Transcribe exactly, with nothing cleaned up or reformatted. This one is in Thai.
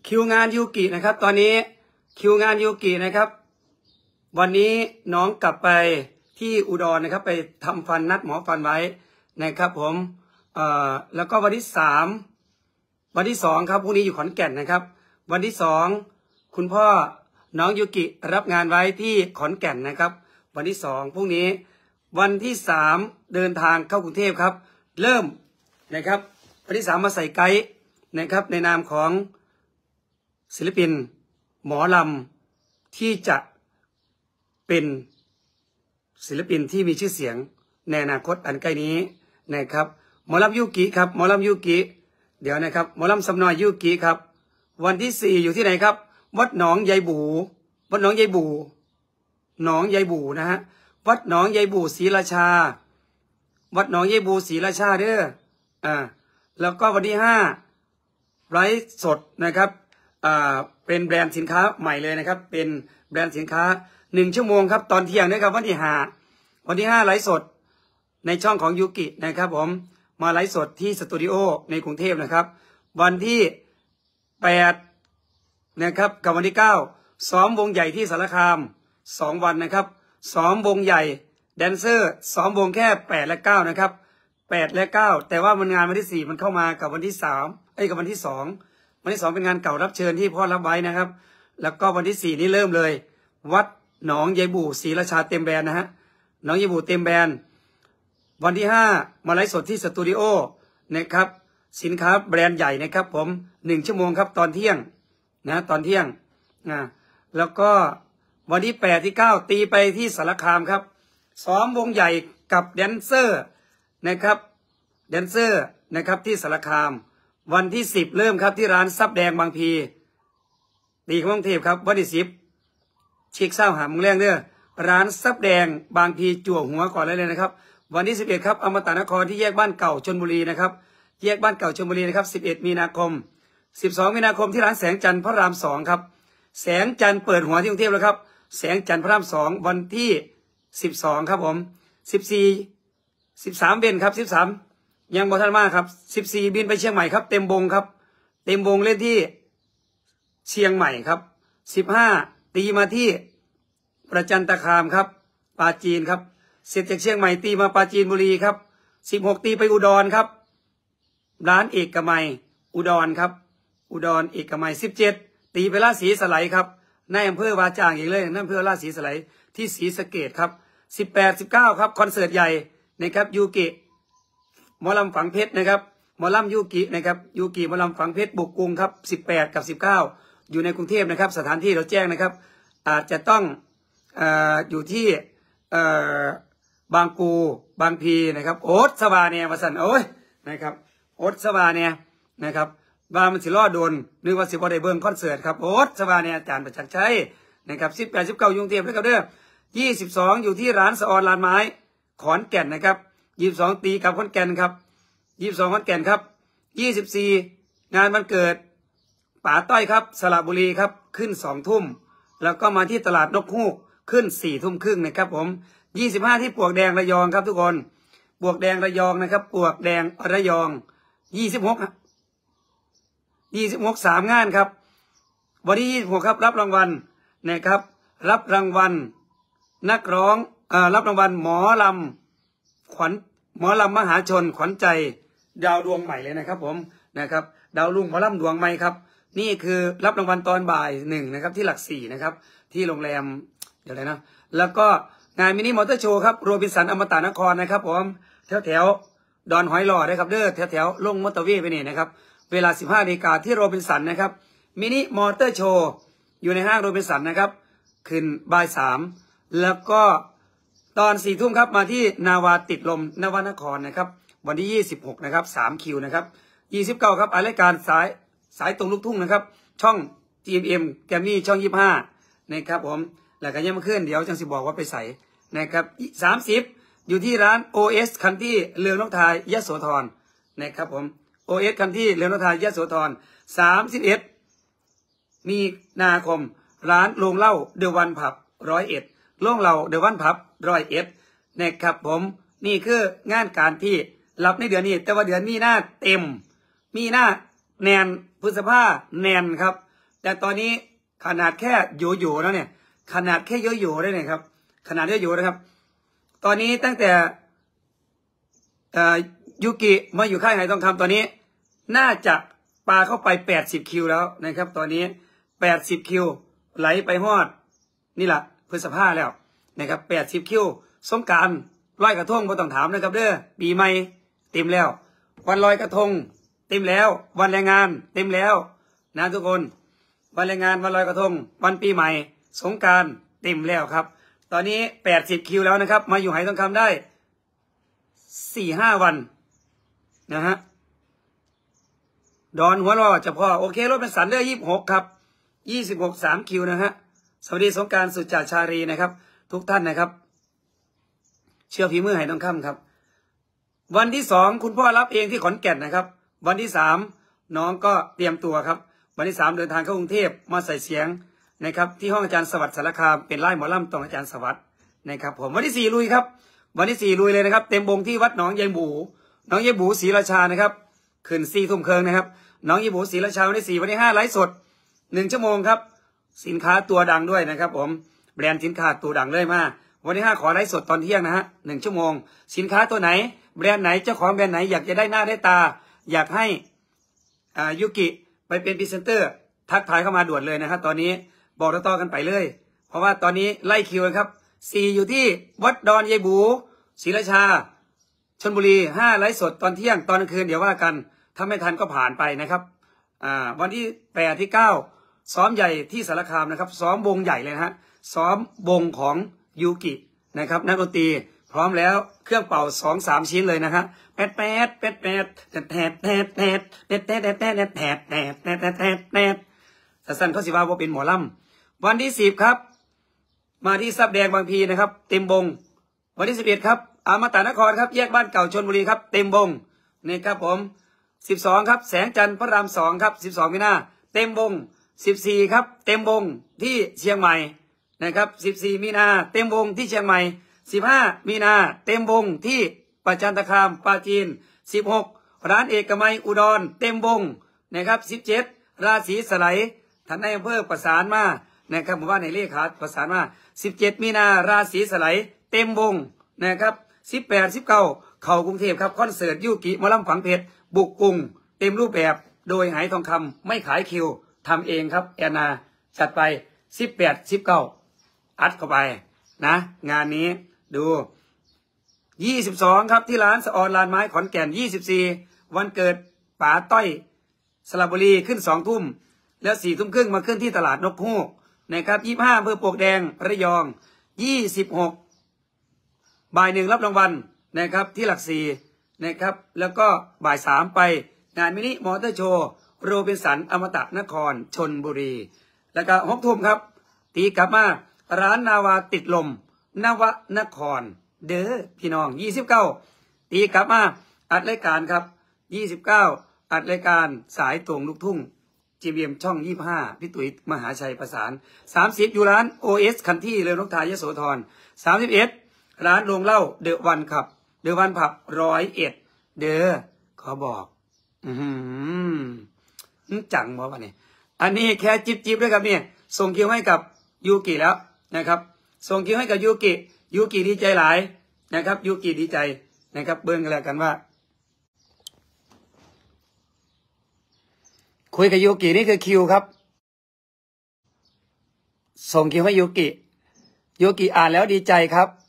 คิวงานยูกินะครับตอนนี้คิวงานยูกินะครับวันนี้น้องกลับไปที่อุดรนะครับไปทำฟันนัดหมอฟันไว้นะครับผมเอ่อแล้วก็วันที่สามวันที่สองครับพรุ่งนี้อยู่ขอนแก่นนะครับวันที่สองคุณพ่อน้องยูกิรับงานไว้ที่ขอนแก่นนะครับวันที่สองพรุ่งนี้วันที่สามเดินทางเข้ากรุงเทพครับเริ่มนะครับวันที่สามมาใส่ไกด์นะครับในนามของศิลปินหมอลำที่จะเป็นศิลปินที่มีชื่อเสียงในอนาคตอันใกล้นี้นะครับหมอลำยูกิครับหมอลำยูกิเดี๋ยวนะครับหมอลำสำนอยยูกิครับวันที่สี่อยู่ที่ไหนครับวัดหนองยายบูวัดหนองยายบูหนองยายบูนะฮะวัดหนองยายบูศรีราชาวัดหนองยายบูศรีราชาเด้ออ่าแล้วก็วันที่ห้าไลฟ์สดนะครับอ่าเป็นแบรนด์สินค้าใหม่เลยนะครับเป็นแบรนด์สินค้าหนึ่งชั่วโมงครับตอนเที่ยงนะครับวันที่ห้าวันที่ห้าไลฟ์สดในช่องของยูกินะครับผมมาไลฟ์สดที่สตูดิโอในกรุงเทพนะครับวันที่แปดนะครับกับวันที่เก้าซ้อมวงใหญ่ที่สารคามสองวันนะครับซ้อมวงใหญ่แดนเซอร์ซ้อมวงแค่แปดและเก้านะครับแปดและเก้าแต่ว่ามันงานวันที่สี่มันเข้ามากับวันที่สามไอ้กับวันที่สองวันที่สองเป็นงานเก่ารับเชิญที่พ่อรับไว้นะครับแล้วก็วันที่สี่นี้เริ่มเลยวัดหนองยายบู่ศรีราชาเต็มแบนนะฮะหนองยายบู่เต็มแบนวันที่ห้ามาไลฟ์สดที่สตูดิโอนะครับสินค้าแบรนด์ใหญ่นะครับผมหนึ่งชั่วโมงครับตอนเที่ยงนะตอนเที่ยงนะแล้วก็วันที่แปดที่เก้าตีไปที่สารคามครับซ้อมวงใหญ่กับแดนเซอร์นะครับแดนเซอร์นะครับที่สารคามวันที่สิบเริ่มครับที่ร้านซับแดงบางพีตีกรุงเทพครับวันที่สิบชิคเศร้าหามุงแรงเด้อร้านซับแดงบางพีจั่วหัวก่อนเลยเลยนะครับวันที่สิบเอ็ดครับอมตะนครที่แยกบ้านเก่าชลบุรีนะครับแยกบ้านเก่าชลบุรีนะครับสิบเอ็ดมีนาคมสิบสองมีนาคมที่ร้านแสงจันทร์พระรามสองครับแสงจันทร์เปิดหัวที่กรุงเทพแล้วครับแสงจันทร์พระรามสองวันที่สิบสองครับผมสิบสี่สิบสามเบนครับสิบสามยังบอทันมากครับสิบสี่บินไปเชียงใหม่ครับเต็มวงครับเต็มวงเล่นที่เชียงใหม่ครับสิบห้าตีมาที่ประจันตคามครับปราจีนครับเสร็จจากเชียงใหม่ตีมาปราจีนบุรีครับสิบหกตีไปอุดรครับร้านเอกมัยอุดรครับอุดรเอกมัยสิบเจ็ดตีไปราชสีสไลครับในอำเภอวาจางอีกเลยนั่นอำเภอราชสีสไลที่ศรีสะเกษครับสิบแปด สิบเก้าครับคอนเสิร์ตใหญ่นะครับยูกิหมอลำฝังเพชรนะครับหมอลำยูกินะครับยูกิหมอลำฝังเพชรบุกกรุงครับสิบแปดกับสิบเก้าอยู่ในกรุงเทพนะครับสถานที่เราแจ้งนะครับอาจจะต้องเอ่ออยู่ที่เอ่อบางปูบางพีนะครับโอ๊ตสวาเนี่ยมาสั่นโอ้ยนะครับโอ๊ตสวาเนี่ยนะครับว่ามันสิรอดโดนนึกว่าสิบวันได้เบิ้งคอนเสิร์ตครับโอ๊ตสวาเนี่ยอาจารย์ประจักษ์ชัยนะครับสิบแปดสิบเก้ายุงเทพแล้วครับเด้อยี่สิบสองอยู่ที่ร้านสะออนลานไม้ขอนแก่นนะครับยี่สิบสองตีกับขอนแก่นครับยี่สิบสองขอนแก่นครับยี่สิบสี่งานวันเกิดป๋าต้อยครับสระบุรีครับขึ้นสองทุ่มแล้วก็มาที่ตลาดนกฮูกขึ้นสี่ทุ่มครึ่งนะครับผมยี่สิบห้าที่ปลวกแดงระยองครับทุกคนปลวกแดงระยองนะครับปลวกแดงระยองยี่สิบหกยี่สิบหกสามงานครับวันที่ยี่สิบหกครับรับรางวัลนะครับรับรางวัลนักร้องเอ่อรับรางวัลหมอลำขวัญหมอลำมหาชนขวัญใจดาวดวงใหม่เลยนะครับผมนะครับดาวรุ่งหมอลำดวงใหม่ครับนี่คือรับรางวัลตอนบ่ายหนึ่งนะครับที่หลักสี่นะครับที่โรงแรมเดี๋ยวอะไรนะแล้วก็งานมินิมอเตอร์โชว์ครับโรบินสันอมตะนครนะครับผมแถวแถวดอนหอยหล่อได้ครับเด้อแถวแถวลงมอเตอร์เวย์ไปนี่นะครับเวลาสิบห้านาฬิกาที่โรบินสันนะครับมินิมอเตอร์โชว์อยู่ในห้างโรบินสันนะครับขึ้นบ่ายสามแล้วก็ตอนสี่ทุ่มครับมาที่นาวาติดลมนวนครนะครับวันที่ยี่สิบหกนะครับสามคิวนะครับยี่สิบเก้าครับรายการสายสายตรงลูกทุ่งนะครับช่อง จี เอ็ม เอ็ม แกมมี่ช่องยี่สิบห้านะครับผมแล้วก็ยังมาขึ้นเดี๋ยวจังสิบอกว่าไปใส่นะครับสามสิบอยู่ที่ร้าน โอ เอส คันที่เรืองนกทายยโสธรนะครับผม โอ เอส คันที่เรืองนกทายยโสธรสามสิบเอ็ดมีนาคมร้านโรงเหล้าเดอะวันผับร้อยเอ็ดโรงเหล้าเดอะวันผับร้อยเอ็ดนะครับผมนี่คืองานการที่รับในเดือนนี้แต่ว่าเดือนมีหน้าเต็มมีหน้าแนนพฤษภาแนนครับแต่ตอนนี้ขนาดแค่โยโย่แล้วเนี่ยขนาดแค่โยโย่ได้เนี่ยครับขนาดโยโย่นะครับตอนนี้ตั้งแต่ยูกิมาอยู่ค่ายไหทองคำตอนนี้น่าจะปาเข้าไปแปดสิบคิวแล้วนะครับตอนนี้แปดสิบคิวไหลไปฮอดนี่แหละพฤษภาแล้วนะครับแปดสิบคิวสงกรานต์ลอยกระทงไม่ต้องถามนะครับเด้อปีใหม่เต็มแล้ววันลอยกระทงเต็มแล้ววันแรงงานเต็มแล้วนะทุกคนวันแรงงานวันลอยกระทงวันปีใหม่สงกรานต์เต็มแล้วครับตอนนี้แปดสิบคิวแล้วนะครับมาอยู่ไหทองคำได้สี่ห้าวันนะฮะดอนหัวรอจะพอโอเครถเป็นสันเดอร์ยี่สิบหกครับยี่สิบหกสามคิวนะฮะสวัสดีสงกรานต์สุจาชารีนะครับทุกท่านนะครับเชื่อฝีมือไหทองคำครับวันที่สองคุณพ่อรับเองที่ขอนแก่นนะครับวันที่สามน้องก็เตรียมตัวครับวันที่สามเดินทางเข้ากรุงเทพมาใส่เสียงนะครับที่ห้องอาจารย์สวัสดิ์สารคามเป็นไล่หมอลำตรงอาจารย์สวัสดิ์นะครับผมวันที่สี่ลุยครับวันที่สี่ลุยเลยนะครับเต็มวงที่วัดหนองยายบูหนองยายบูศรีราชานะครับขึ้นสี่ทุ่มเคิงนะครับหนองยายบูศรีราชาวันที่สี่วันที่ห้าไลฟ์สดหนึ่งชั่วโมงครับสินค้าตัวดังด้วยนะครับผมแบรนด์สินค้าตัวดังเลยมาวันที่ห้าขอไลฟ์สดตอนเที่ยงนะฮะหนึ่งชั่วโมงสินค้าตัวไหนแบรนด์ไหนเจ้าของแบรนด์ไหนอยากจะได้หน้าได้ตาอยากให้อ่ายูกิไปเป็นพรีเซนเตอร์ทักทายเข้ามาด่วนเลยนะครับตอนนี้บอกต่อๆกันไปเลยเพราะว่าตอนนี้ไล่คิวครับสี่อยู่ที่วัดดอนยายบูศรีราชาชลบุรีห้าไลฟ์สดตอนเที่ยงตอนกลางคืนเดี๋ยวว่ากันถ้าไม่ทันก็ผ่านไปนะครับอ่าวันที่แปดที่เก้าซ้อมใหญ่ที่สารคามนะครับซ้อมวงใหญ่เลยนะฮะซ้อมวงของยูกินะครับนักดนตรีพร้อมแล้วเครื่องเป่าสองสามชิ้นเลยนะฮะแปดแปดแปดแปดแปดแปดแปดแปดแปดแปดแปดแปดแปดแปดแปดแปดแปดแปดแปดแต่สั้นเขาสิว่าว่าเป็นหมอลำวันที่สิบครับมาที่ซับแดงบางพีนะครับเต็มวงวันที่สิบเอ็ดครับอมตะนครครับแยกบ้านเก่าชลบุรีครับเต็มวงนี่ครับผมสิบสองครับแสงจันทร์พระรามสองครับสิบสองมีนาเต็มวงสิบสี่ครับเต็มวงที่เชียงใหม่นะครับสิบสี่มีนาเต็มวงที่เชียงใหม่สิบห้ามีนาเต็มวงที่ประจันตคามปราจีนสิบหกร้านเอกมัยอุดรเต็มวงนะครับสิบเจ็ดราศีสไลท่านนายอำเภอประสานมานะครับผมว่าในเลขาประสานมาสิบเจ็ดมีนาราศีสไลเต็มวงนะครับสิบแปด สิบเก้าเข้ากรุงเทพครับคอนเสิร์ตยูกิหมอลำฝังเพชรบุกกรุงเต็มรูปแบบโดยไหทองคำไม่ขายคิวทำเองครับแอนนาจัดไปสิบแปด สิบเก้าอัดเข้าไปนะงานนี้ดูยี่สิบสองครับที่ร้านสะออนลานไม้ขอนแก่นยี่สิบสี่วันเกิดป๋าต้อยสระบุรีขึ้นสองทุ่มแล้วสี่ทุ่มครึ่งมาขึ้นที่ตลาดนกฮูกนะครับยี่สิบห้าอำเภอปลวกแดงระยองยี่สิบหกบ่ายหนึ่งรับรางวัลนะครับที่หลักสี่นะครับแล้วก็บ่ายสามไปงานมินิมอเตอร์โชว์โรบินสันอมตะนครชนบุรีแล้วก็หกทุ่มครับตีกลับมาร้านนาวาติดลมนวนครเด้อพี่น้องยี่สิบเก้าตีกลับมาอัดรายการครับยี่สิบเก้าอัดรายการสายตรงลูกทุ่งจีบีเอ็มช่องยี่สิบห้าพี่ตุ๋ยมหาชัยประสานสามสิบอยู่ร้านโอเอสคันที่เรือนกทายโสธรสามสิบเอ็ดร้านโรงเหล้าเดอะวันขับเดอะวันผับร้อยเอ็ดเด้อขอบอกอืมจังบ่วะเนี่ยอันนี้แค่จิบจิบด้วยครับเนี่ยส่งคิวให้กับยูกิแล้วนะครับส่งคิวให้กับยูกิยูกิดีใจหลายนะครับยูกิดีใจนะครับเบิ้งกันแล้วกันว่าคุยกับยูกินี่คือคิวครับส่งคิวให้ยูกิยูกิอ่านแล้วดีใจครับ